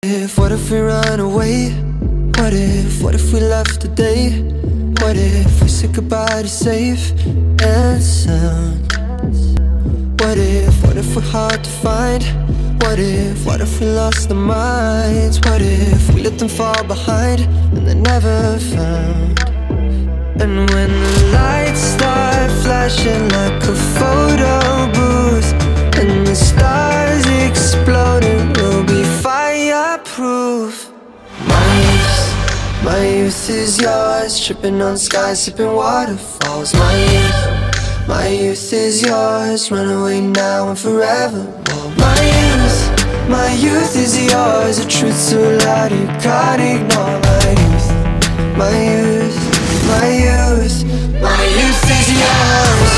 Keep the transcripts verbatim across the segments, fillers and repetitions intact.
if, what if we run away? What if, what if we left today? What if we said goodbye to safe and sound? What if, what if we're hard to find? What if, what if we lost our minds? What if we let them fall behind and they're never found? And when the lights start flashing like a photo booth and the stars exploding, we'll be fireproof. My youth, my youth is yours, tripping on skies, sipping waterfalls. My youth, my youth is yours, run away now and forevermore. My youth, my youth is yours, a truth so loud you can't ignore. My youth, my youth, my youth, my youth is yours.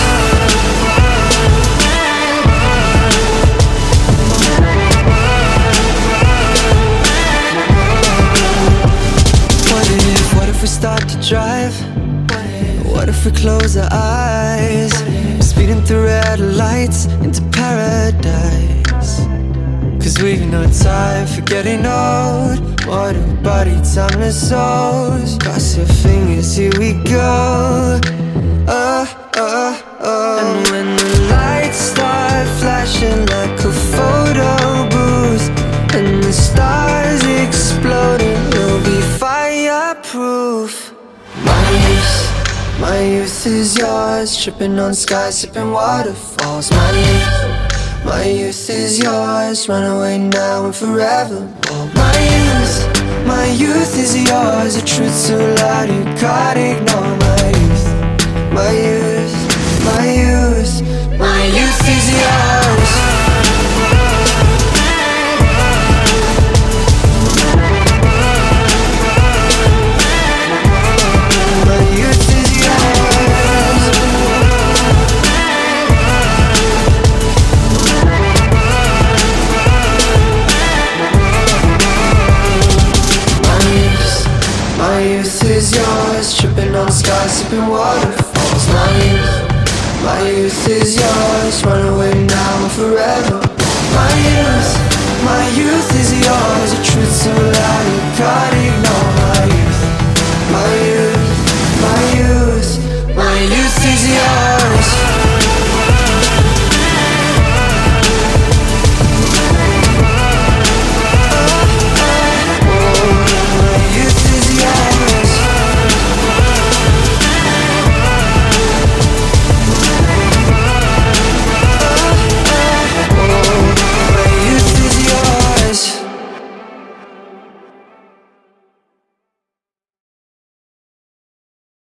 What if, what if we start to drive? What if we close our eyes? Speeding through red lights into paradise. Cause we've no time for getting old. What a body, timeless souls. Cross your fingers, here we go. Oh, oh, oh. And when the lights start flashing like a photo booth and the stars exploding, we'll be fireproof. My youth, my youth is yours, tripping on skies, sipping waterfalls. My youth, my youth is yours, run away now and forevermore. My youth, my youth is yours, a truth so loud you can't ignore. My youth, my youth, my youth, my youth is yours. My youth is yours, tripping on skies, sipping waterfalls. My youth, my youth is yours, run away now and forever. My youth, my youth is yours, a truth so